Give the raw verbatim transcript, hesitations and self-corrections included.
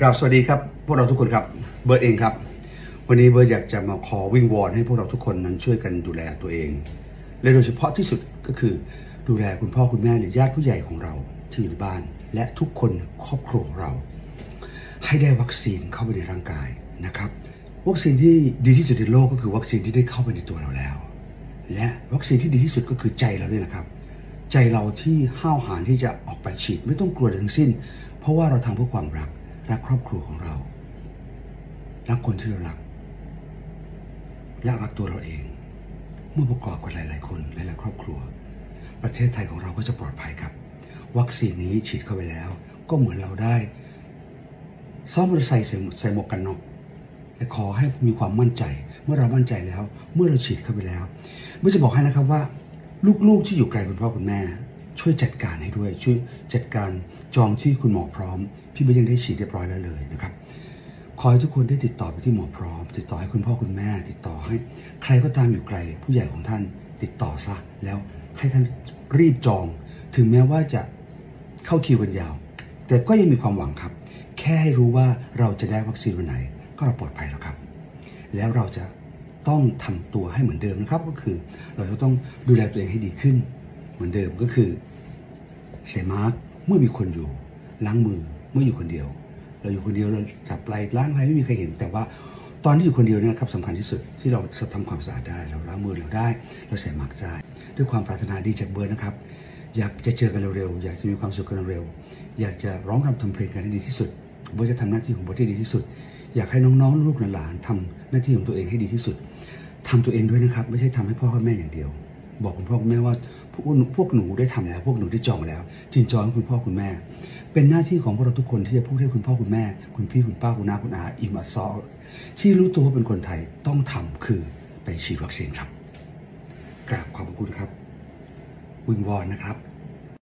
กราบสวัสดีครับพวกเราทุกคนครับเบิร์ดเองครับวันนี้เบิร์ดอยากจะมาขอวิงวอนให้พวกเราทุกคนนั้นช่วยกันดูแลตัวเองและโดยเฉพาะที่สุดก็คือดูแลคุณพ่อคุณแม่หรือญาติผู้ใหญ่ของเราที่อยู่ในบ้านและทุกคนครอบครัวของเราให้ได้วัคซีนเข้าไปในร่างกายนะครับวัคซีนที่ดีที่สุดในโลกก็คือวัคซีนที่ได้เข้าไปในตัวเราแล้วและวัคซีนที่ดีที่สุดก็คือใจเราด้วยนะครับใจเราที่ห้าวหาญที่จะออกไปฉีดไม่ต้องกลัวทั้งสิ้นเพราะว่าเราทำเพื่อความรักรักครอบครัวของเรารักคนที่เรารักและรักตัวเราเองเมื่อประกอบกับหลายๆคนหลายๆครอบครัวประเทศไทยของเราก็จะปลอดภัยครับวัคซีนนี้ฉีดเข้าไปแล้วก็เหมือนเราได้ซ้อมมอเตอร์ไซค์ใส่หมวกกันน็อกแต่ขอให้มีความมั่นใจเมื่อเรามั่นใจแล้วเมื่อเราฉีดเข้าไปแล้วไม่จะบอกให้นะครับว่าลูกๆที่อยู่ไกลคุณพ่อคุณแม่ช่วยจัดการให้ด้วยช่วยจัดการจองที่คุณหมอพร้อมพี่เบิร์ดยังได้ฉีดเรียบร้อยแล้วเลยนะครับขอให้ทุกคนได้ติดต่อไปที่หมอพร้อมติดต่อให้คุณพ่อคุณแม่ติดต่อให้ใครก็ตามอยู่ไกลผู้ใหญ่ของท่านติดต่อซะแล้วให้ท่านรีบจองถึงแม้ว่าจะเข้าคิวกันยาวแต่ก็ยังมีความหวังครับแค่ให้รู้ว่าเราจะได้วัคซีนวันไหนก็เราปลอดภัยแล้วครับแล้วเราจะต้องทำตัวให้เหมือนเดิมนะครับก็คือเราจะต้องดูแลตัวเองให้ดีขึ้นเหมือนเดิมก็คือใส่มาสก์เมื่อมีคนอยู่ล้างมือเมื่ออยู่คนเดียวเราอยู่คนเดียวเราจับไหล่ล้างอะไรไม่มีใครเห็นแต่ว่าตอนที่อยู่คนเดียวเนี่ยครับสำคัญที่สุดที่เราจะทำความสะอาดได้เราล้างมือเราได้เราใส่มาสก์ได้ด้วยความปรารถนาดีจากเบิร์ดนะครับอยากจะเจอกันเร็วๆอยากจะมีความสุขกันเร็วอยากจะร้องรำทำเพลงกันให้ดีที่สุดเบิร์ดจะทำหน้าที่ของเบิร์ดที่ดีที่สุดอยากให้น้องๆลูกหลานทำหน้าที่ของตัวเองให้ดีที่สุดทำตัวเองด้วยนะครับไม่ใช่ทำให้พ่อกับแม่อย่างเดียวบอกคุณพ่อคุณแม่ว่าพวกพวกหนูได้ทำแล้วพวกหนูได้จองแล้วจึงจองให้คุณพ่อคุณแม่เป็นหน้าที่ของพวกเราทุกคนที่จะพูดให้คุณพ่อคุณแม่คุณพี่คุณป้าคุณน้าคุณอาอิมอัสซอที่รู้ตัวว่าเป็นคนไทยต้องทำคือไปฉีดวัคซีนครับกราบขอบคุณครับวิงวอนนะครับ